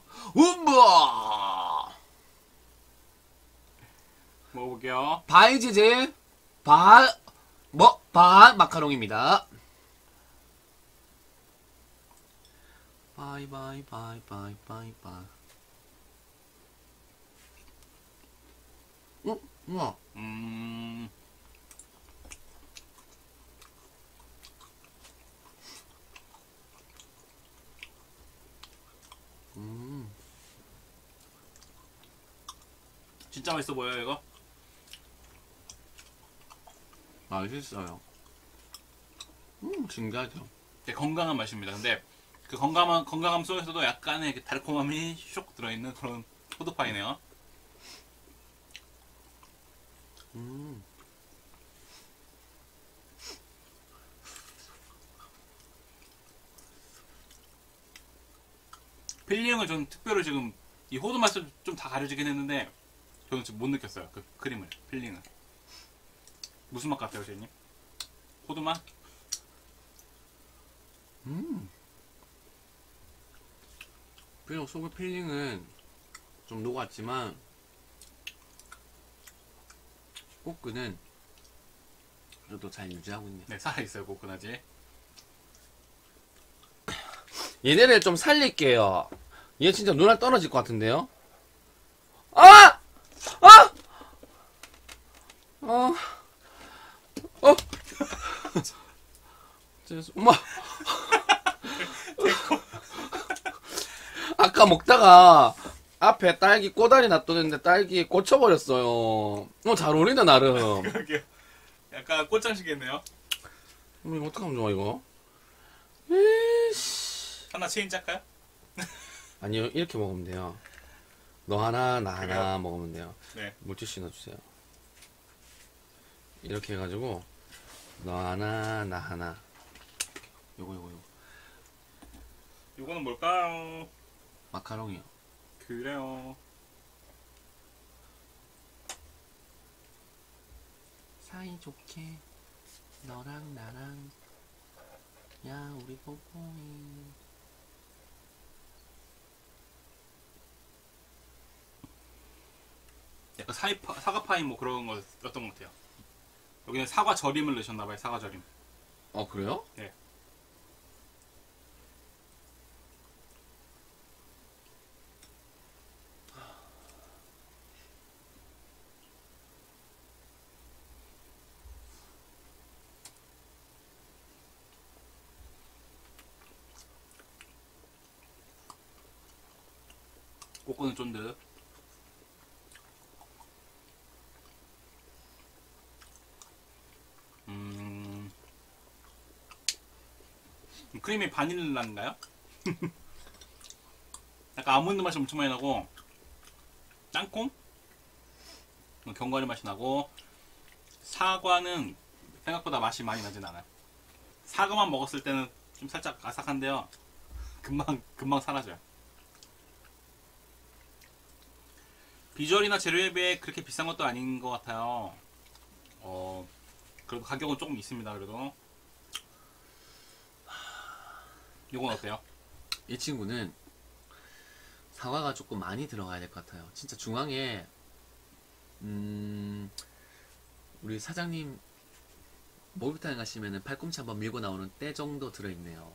[SPEAKER 1] 음바
[SPEAKER 2] 먹어볼게요.
[SPEAKER 1] 바이제제 바, 뭐, 바 마카롱입니다. 바이 바이 바이 바이 바이 바이. 어? 우와.
[SPEAKER 2] 음,
[SPEAKER 1] 음.
[SPEAKER 2] 진짜 맛있어 보여요, 이거?
[SPEAKER 1] 맛있어요. 음, 신기하죠.
[SPEAKER 2] 되게 건강한 맛입니다. 근데 그 건강한, 건강함 속에서도 약간의 그 달콤함이 슉 들어있는 그런 포도파이네요.
[SPEAKER 1] 음.
[SPEAKER 2] 필링을 좀 특별히 지금 이 호두 맛을 좀 다 가려지긴 했는데 저는 지금 못 느꼈어요. 그 크림을, 필링을. 무슨 맛 같아요, 제이님? 호두 맛?
[SPEAKER 1] 음. 그냥 속의 필링은 좀 녹았지만 꼬끄는 그래도 잘 유지하고 있네.
[SPEAKER 2] 네, 살아있어요, 코코넛이.
[SPEAKER 1] 얘네를 좀 살릴게요. 얘 진짜 눈알 떨어질 것 같은데요? 아! 아! 어. 어. 죄송, 엄마. 아까 먹다가 앞에 딸기 꼬다리 놔뒀는데 딸기에 꽂혀버렸어요. 어, 잘 어울린다, 나름.
[SPEAKER 2] 그러게요. 약간 꽃장식이겠네요.
[SPEAKER 1] 음, 이거 어떡하면 좋아, 이거? 이씨.
[SPEAKER 2] 하나 체인 짤까요?
[SPEAKER 1] 아니요, 이렇게 먹으면 돼요. 너 하나, 나 하나
[SPEAKER 2] 그래요?
[SPEAKER 1] 먹으면 돼요.
[SPEAKER 2] 네.
[SPEAKER 1] 물티슈 넣어주세요. 이렇게 해가지고 너 하나, 나 하나. 요거 요거 요거.
[SPEAKER 2] 이거는 뭘까요?
[SPEAKER 1] 마카롱이요.
[SPEAKER 2] 그래요.
[SPEAKER 1] 사이좋게 너랑 나랑 야 우리 뽀뽀이.
[SPEAKER 2] 약간 사이파, 사과파인 뭐 그런 거였던 것 같아요. 여기는 사과 절임을 넣으셨나봐요, 사과 절임.
[SPEAKER 1] 어 그래요?
[SPEAKER 2] 네. 꼬꼬는 쫀득. 음, 크림이 바닐라인가요? 약간 아몬드 맛이 엄청 많이 나고, 땅콩? 견과류 맛이 나고, 사과는 생각보다 맛이 많이 나진 않아요. 사과만 먹었을 때는 좀 살짝 아삭한데요. 금방, 금방 사라져요. 비주얼이나 재료에 비해 그렇게 비싼 것도 아닌 것 같아요. 어, 그래도 가격은 조금 있습니다, 그래도. 요건 어때요?
[SPEAKER 1] 이 친구는 사과가 조금 많이 들어가야 될 것 같아요. 진짜 중앙에 음 우리 사장님 목욕탕에 가시면은 팔꿈치 한번 밀고 나오는 때 정도 들어있네요.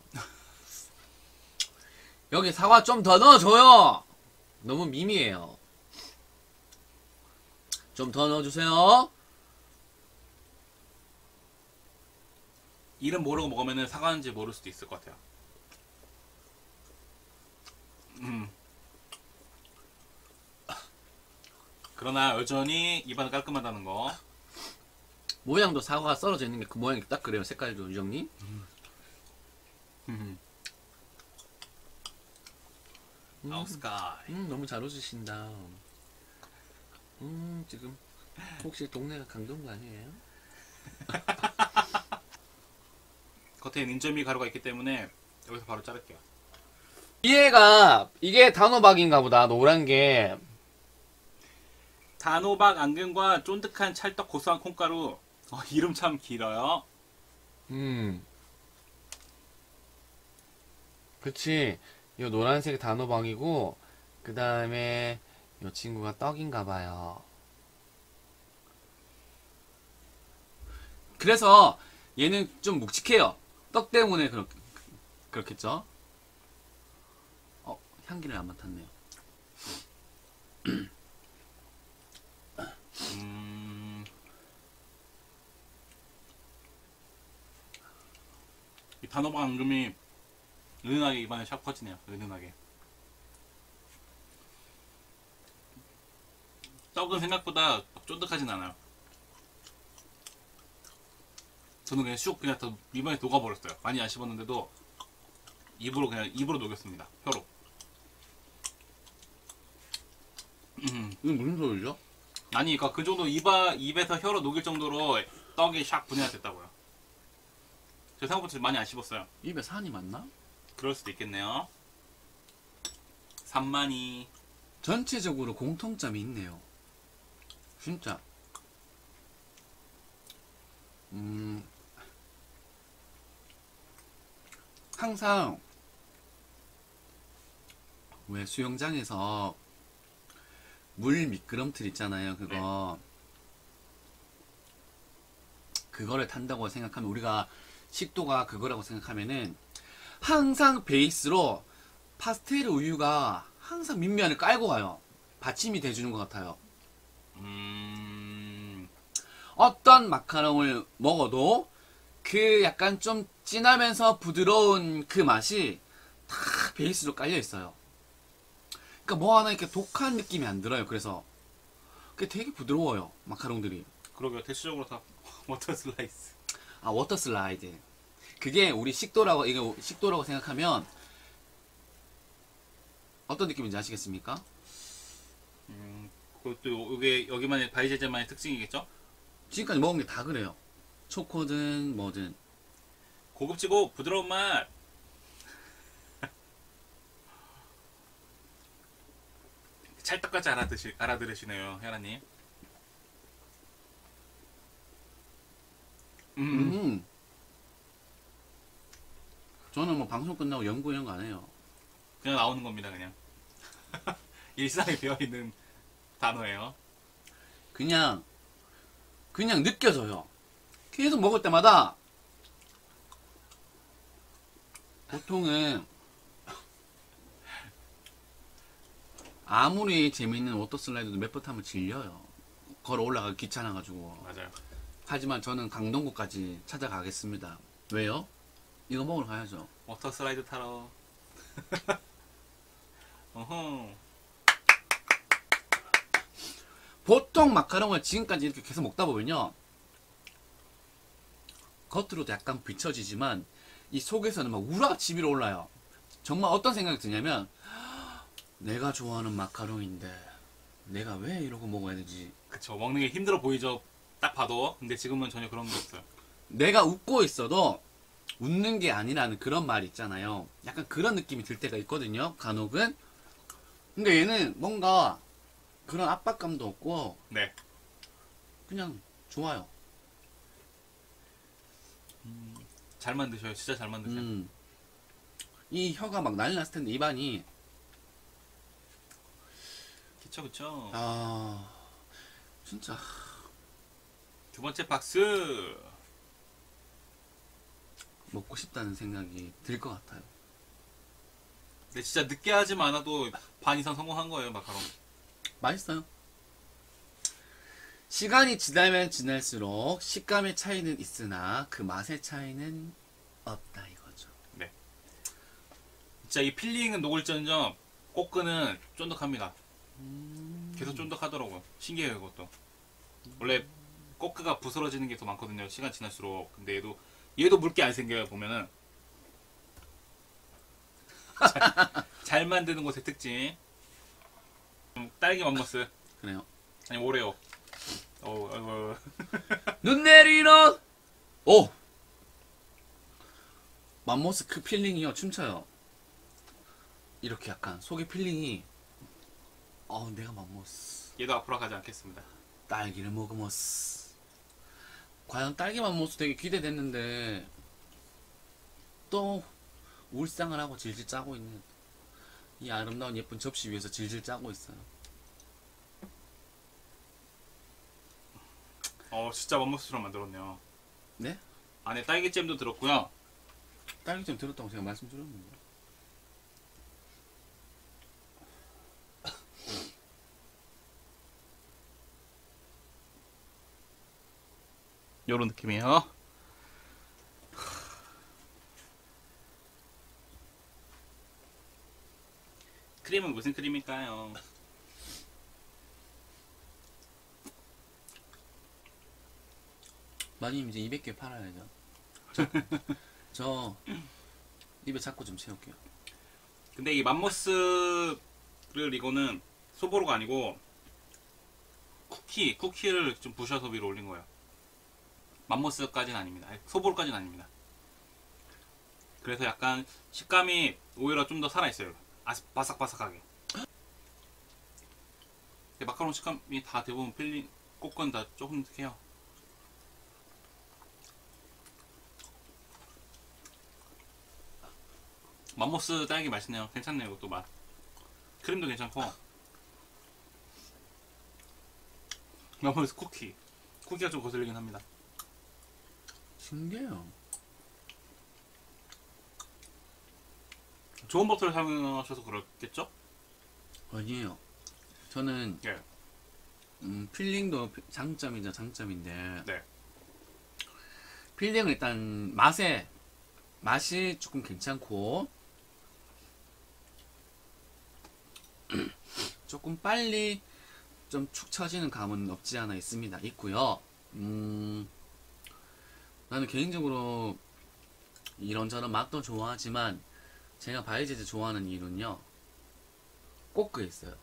[SPEAKER 1] 여기 사과 좀 더 넣어줘요. 너무 미미해요. 좀 더 넣어주세요.
[SPEAKER 2] 이름 모르고 먹으면 사과인지 모를 수도 있을 것 같아요. 음. 그러나 여전히 입안은 깔끔하다는 거.
[SPEAKER 1] 모양도 사과가 썰어져 있는 게 그 모양이 딱 그래요. 색깔도 유정님.
[SPEAKER 2] 음.
[SPEAKER 1] 음,
[SPEAKER 2] 아웃스카이.
[SPEAKER 1] 음, 너무 잘 웃으신다. 음, 지금 혹시 동네가 강동구 아니에요?
[SPEAKER 2] 겉에 인절미 가루가 있기 때문에 여기서 바로 자를게요.
[SPEAKER 1] 얘가 이게 단호박인가 보다. 노란 게.
[SPEAKER 2] 단호박 앙금과 쫀득한 찰떡 고소한 콩가루. 어, 이름 참 길어요.
[SPEAKER 1] 음. 그치. 이 노란색 단호박이고 그 다음에 이 친구가 떡인가 봐요. 그래서 얘는 좀 묵직해요. 떡 때문에 그렇, 그렇겠죠? 어, 향기를 안 맡았네요.
[SPEAKER 2] 음... 이 단호박 앙금이 은은하게 입안에 샥 퍼지네요. 은은하게. 떡은 생각보다 쫀득하진 않아요. 저는 그냥 슉 그냥 더 입안에 녹아버렸어요. 많이 안 씹었는데도 입으로 그냥 입으로 녹였습니다. 혀로. 음.
[SPEAKER 1] 이건 무슨 소리죠?
[SPEAKER 2] 아니, 그러니까 그 정도 입아, 입에서 혀로 녹일 정도로 떡이 샥 분해가 됐다고요. 저 생각보다 많이 안 씹었어요.
[SPEAKER 1] 입에 산이 맞나?
[SPEAKER 2] 그럴 수도 있겠네요. 산만이.
[SPEAKER 1] 전체적으로 공통점이 있네요. 진짜. 음, 항상 왜 수영장에서 물 미끄럼틀 있잖아요. 그거 그거를 탄다고 생각하면 우리가 식도가 그거라고 생각하면은 항상 베이스로 파스텔 우유가 항상 밑면을 깔고 가요. 받침이 돼주는 것 같아요.
[SPEAKER 2] 음,
[SPEAKER 1] 어떤 마카롱을 먹어도 그 약간 좀 진하면서 부드러운 그 맛이 다 베이스로 깔려 있어요. 그러니까 뭐 하나 이렇게 독한 느낌이 안 들어요. 그래서 그게 되게 부드러워요. 마카롱들이.
[SPEAKER 2] 그러게요. 대체적으로 다 워터 슬라이스.
[SPEAKER 1] 아, 워터 슬라이드. 그게 우리 식도라고, 이거 식도라고 생각하면 어떤 느낌인지 아시겠습니까?
[SPEAKER 2] 음, 그것도 이게 여기만의 바이제제만의 특징이겠죠?
[SPEAKER 1] 지금까지 먹은 게 다 그래요. 초코든 뭐든.
[SPEAKER 2] 고급지고 부드러운 맛. 찰떡까지 알아드시, 알아들으시네요, 혜라님. 음,
[SPEAKER 1] 음. 저는 뭐 방송 끝나고 연구 이런 거 안 해요.
[SPEAKER 2] 그냥 나오는 겁니다, 그냥. 일상에 배어있는 단어예요.
[SPEAKER 1] 그냥, 그냥 느껴져요. 계속 먹을 때마다 보통은 아무리 재밌는 워터 슬라이드도 몇 번 타면 질려요. 걸어 올라가기 귀찮아가지고.
[SPEAKER 2] 맞아요.
[SPEAKER 1] 하지만 저는 강동구까지 찾아가겠습니다. 왜요? 이거 먹으러 가야죠.
[SPEAKER 2] 워터 슬라이드 타러. 어허.
[SPEAKER 1] 보통 마카롱을 지금까지 이렇게 계속 먹다 보면요. 겉으로도 약간 비춰지지만 이 속에서는 막 우라가 치밀어 올라요. 정말 어떤 생각이 드냐면 내가 좋아하는 마카롱인데 내가 왜 이러고 먹어야 되지?
[SPEAKER 2] 그쵸. 먹는 게 힘들어 보이죠. 딱 봐도. 근데 지금은 전혀 그런 게 없어요.
[SPEAKER 1] 내가 웃고 있어도 웃는 게 아니라는 그런 말 있잖아요. 약간 그런 느낌이 들 때가 있거든요. 간혹은. 근데 얘는 뭔가 그런 압박감도 없고
[SPEAKER 2] 네.
[SPEAKER 1] 그냥 좋아요.
[SPEAKER 2] 잘 만드셔요. 진짜 잘 만드세요.
[SPEAKER 1] 음. 이 혀가 막 난리 났을 텐데 입안이
[SPEAKER 2] 그쵸, 그쵸.
[SPEAKER 1] 아 진짜
[SPEAKER 2] 두 번째 박스.
[SPEAKER 1] 먹고 싶다는 생각이 들 것 같아요.
[SPEAKER 2] 근데 진짜 느끼하지만 않아도 반 이상 성공한 거예요, 마카롱.
[SPEAKER 1] 맛있어요. 시간이 지나면 지날수록 식감의 차이는 있으나 그 맛의 차이는 없다 이거죠.
[SPEAKER 2] 진짜 이 필링은 녹을지언정 꼬끄는 쫀득합니다. 계속 쫀득하더라고요. 신기해요, 이것도. 원래 꼬끄가 부스러지는 게 더 많거든요, 시간 지날수록. 근데 얘도 얘도 물기 안 생겨요, 보면은. 잘, 잘 만드는 곳의 특징. 음, 딸기 맘모스.
[SPEAKER 1] 그래요.
[SPEAKER 2] 아니, 오레오. 어, 어,
[SPEAKER 1] 눈 내리는 오 맘모스 그 필링이요 춤춰요. 이렇게 약간 속의 필링이 어 내가 맘모스
[SPEAKER 2] 얘도 앞으로 가지 않겠습니다.
[SPEAKER 1] 딸기를 먹으모스. 과연 딸기 맘모스 되게 기대됐는데 또 울상을 하고 질질 짜고 있는 이 아름다운 예쁜 접시 위에서 질질 짜고 있어요.
[SPEAKER 2] 어, 진짜 맘모스처럼 만들었네요.
[SPEAKER 1] 네?
[SPEAKER 2] 안에 딸기잼도 들었고요.
[SPEAKER 1] 딸기 좀 들었다고 제가 말씀드렸는데.
[SPEAKER 2] 요런 느낌이에요. 크림은 무슨 크림일까요?
[SPEAKER 1] 마님 이제 이백 개 팔아야죠. 저, 저 입에 자꾸 좀 채울게요.
[SPEAKER 2] 근데 이 맘모스를 이거는 소보로가 아니고 쿠키, 쿠키를 좀 부셔서 위로 올린 거예요. 맘모스까지는 아닙니다. 아니, 소보로까지는 아닙니다. 그래서 약간 식감이 오히려 좀 더 살아있어요. 아스, 바삭바삭하게. 근데 마카롱 식감이 다 대부분 필링, 꼬건 다 조금 해요. 맘모스 딸기 맛있네요. 괜찮네요, 이것도 맛. 크림도 괜찮고. 맘모스 쿠키. 쿠키가 좀 거슬리긴 합니다.
[SPEAKER 1] 신기해요.
[SPEAKER 2] 좋은 버터를 사용하셔서 그렇겠죠?
[SPEAKER 1] 아니에요. 저는
[SPEAKER 2] 예.
[SPEAKER 1] 음, 필링도 장점이죠. 장점인데
[SPEAKER 2] 네.
[SPEAKER 1] 필링은 일단 맛에 맛이 조금 괜찮고 조금 빨리 좀 축 처지는 감은 없지 않아 있습니다. 있고요. 음, 나는 개인적으로 이런저런 맛도 좋아하지만 제가 바이제즈 좋아하는 이유는요. 꼬끄에 있어요.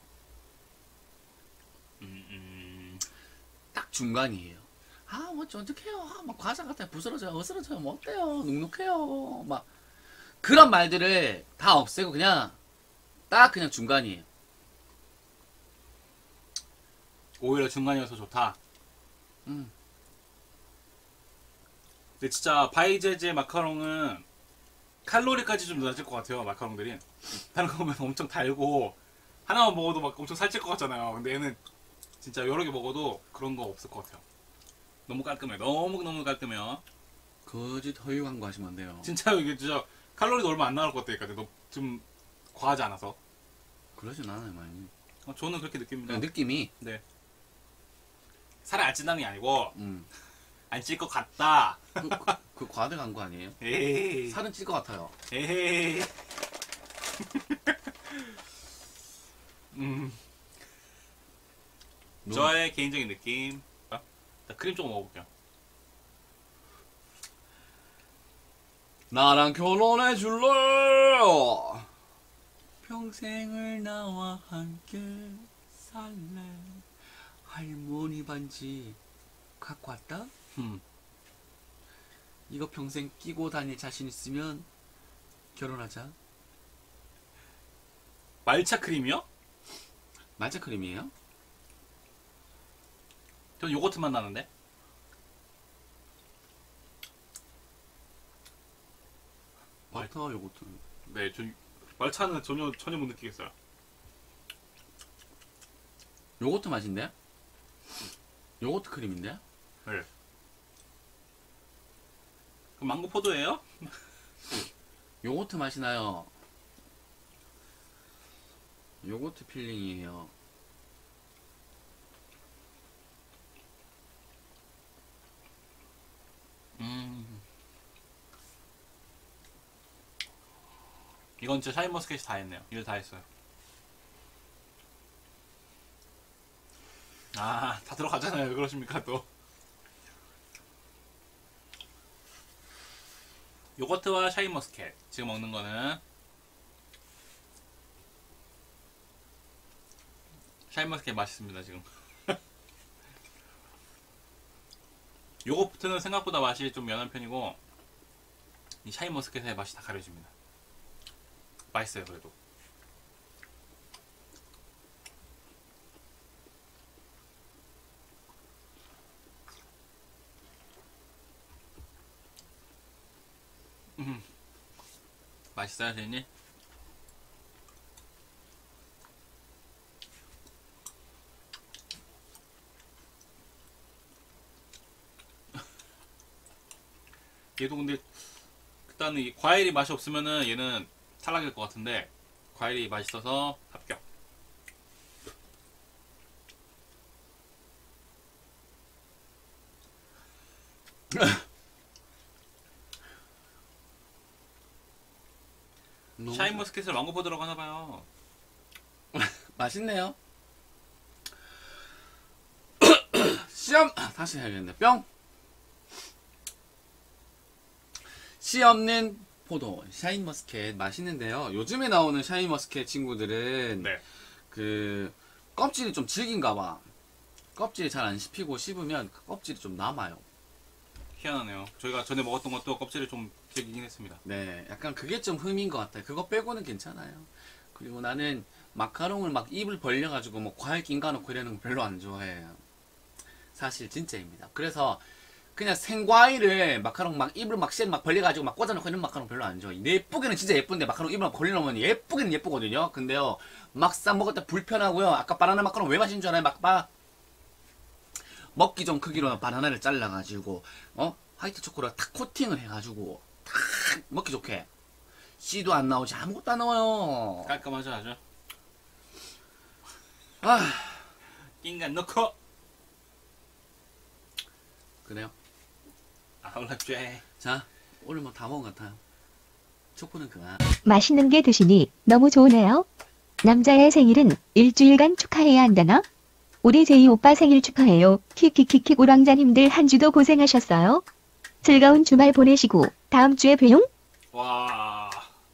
[SPEAKER 2] 음, 음.
[SPEAKER 1] 딱 중간이에요. 아, 뭐, 어떡해요. 아, 막 과자 같아요. 부스러져요. 어스러져요. 뭐, 어때요. 눅눅해요. 막, 그런 말들을 다 없애고 그냥, 딱 그냥 중간이에요.
[SPEAKER 2] 오히려 중간이어서 좋다.
[SPEAKER 1] 음.
[SPEAKER 2] 근데 진짜 바이제제 마카롱은 칼로리까지 좀 낮을 것 같아요. 마카롱들이. 다른 거 보면 엄청 달고 하나만 먹어도 막 엄청 살찔 것 같잖아요. 근데 얘는 진짜 여러 개 먹어도 그런 거 없을 것 같아요. 너무 깔끔해. 너무 너무 깔끔해요.
[SPEAKER 1] 거짓 허위 광고하시면 안 돼요.
[SPEAKER 2] 진짜 이게 진짜 칼로리도 얼마 안 나올 것 같다니까. 너무 좀 과하지 않아서.
[SPEAKER 1] 그러진 않아요, 많이.
[SPEAKER 2] 어, 저는 그렇게 느낍니다.
[SPEAKER 1] 그냥 느낌이,
[SPEAKER 2] 네. 살이 안 찐다는 게 아니고
[SPEAKER 1] 음.
[SPEAKER 2] 안 찔 것 같다.
[SPEAKER 1] 그, 그, 그 과대 광고 아니에요?
[SPEAKER 2] 에이.
[SPEAKER 1] 살은 찔 것 같아요.
[SPEAKER 2] 에이. 음. 저의 개인적인 느낌. 자, 크림 조금 먹어볼게요.
[SPEAKER 1] 나랑 결혼해 줄래? 평생을 나와 함께 살래. 할머니 반지 갖고 왔다?
[SPEAKER 2] 음.
[SPEAKER 1] 이거 평생 끼고 다닐 자신 있으면 결혼하자.
[SPEAKER 2] 말차 크림이요?
[SPEAKER 1] 말차 크림이에요?
[SPEAKER 2] 전 요거트 맛 나는데?
[SPEAKER 1] 버터 요거트.
[SPEAKER 2] 네, 전 말차는 전혀 전혀 못 느끼겠어요.
[SPEAKER 1] 요거트 맛인데? 요거트 크림인데?
[SPEAKER 2] 네. 그럼 망고 포도예요?
[SPEAKER 1] 요거트 맛이 나요. 요거트 필링이에요.
[SPEAKER 2] 음. 이건 진짜 샤인머스켓이 다 했네요. 일 다 했어요. 아, 다 들어가잖아요. 왜 그러십니까 또? 요거트와 샤인머스켓 지금 먹는 거는 샤인머스켓 맛있습니다 지금. 요거트는 생각보다 맛이 좀 연한 편이고 이 샤인머스켓의 맛이 다 가려집니다. 맛있어요 그래도. 음. 맛있어요 제니? 얘도 근데 일단은 이 과일이 맛이 없으면은 얘는 탈락일 것 같은데 과일이 맛있어서 합격.
[SPEAKER 1] 너무
[SPEAKER 2] 샤인머스켓을 망고포도라고 하나봐요.
[SPEAKER 1] 맛있네요. 시험 다시 해야겠네. 뿅. 씨 없는 포도 샤인머스켓 맛있는데요. 요즘에 나오는 샤인머스켓 친구들은
[SPEAKER 2] 네.
[SPEAKER 1] 그 껍질이 좀 질긴가봐. 껍질이 잘 안 씹히고 씹으면 그 껍질이 좀 남아요.
[SPEAKER 2] 희한하네요. 저희가 전에 먹었던 것도 껍질이 좀 질기긴 했습니다.
[SPEAKER 1] 네, 약간 그게 좀 흠인 것 같아요. 그거 빼고는 괜찮아요. 그리고 나는 마카롱을 막 입을 벌려가지고 뭐 과일 낀가 넣고 이러는 거 별로 안 좋아해요. 사실 진짜입니다. 그래서 그냥 생과일을 마카롱 막 입을 막 쎄 막 벌려가지고 막 꽂아놓고 이런 마카롱 별로 안 좋아해요. 예쁘게는 진짜 예쁜데 마카롱 입을 막 벌려놓으면 예쁘게는 예쁘거든요. 근데요, 막상 먹을 때 불편하고요. 아까 바나나 마카롱 왜 맛있는 줄 알아요? 막 봐. 먹기 좀 크기로 바나나를 잘라가지고 어 화이트 초코를 탁 코팅을 해가지고 탁 먹기 좋게 씨도 안 나오지 아무것도 안 나와요.
[SPEAKER 2] 깔끔하죠 아주.
[SPEAKER 1] 아
[SPEAKER 2] 인간 넣고.
[SPEAKER 1] 그래요.
[SPEAKER 2] 아울라죄.
[SPEAKER 1] 자 오늘 뭐 다 먹은 것 같아요. 초코는 그만.
[SPEAKER 5] 맛있는 게 드시니 너무 좋으네요. 남자의 생일은 일주일간 축하해야 한다나? 우리 제이 오빠 생일 축하해요. 키키키키 오랑자님들 한 주도 고생하셨어요. 즐거운 주말 보내시고 다음 주에 봬용.
[SPEAKER 2] 와.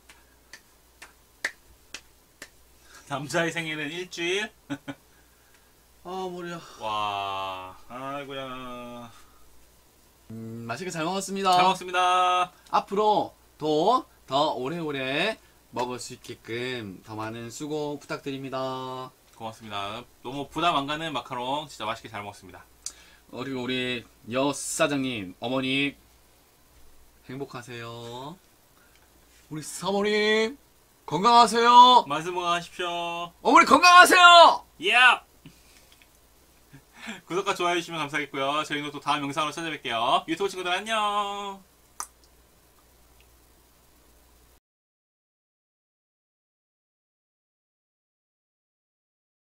[SPEAKER 2] 남자의 생일은 일주일?
[SPEAKER 1] 아 머리야.
[SPEAKER 2] 와. 아이고야.
[SPEAKER 1] 음, 맛있게 잘 먹었습니다.
[SPEAKER 2] 잘 먹었습니다.
[SPEAKER 1] 앞으로 더, 더 오래오래 먹을 수 있게끔 더 많은 수고 부탁드립니다.
[SPEAKER 2] 고맙습니다. 너무 부담 안 가는 마카롱 진짜 맛있게 잘 먹었습니다.
[SPEAKER 1] 어, 그리고 우리 여 사장님, 어머니 행복하세요. 우리 사모님 건강하세요.
[SPEAKER 2] 말씀 건강하십시오.
[SPEAKER 1] 어머니 건강하세요.
[SPEAKER 2] 예! 구독과 좋아요 해주시면 감사하겠고요. 저희는 또 다음 영상으로 찾아뵐게요. 유튜브 친구들 안녕.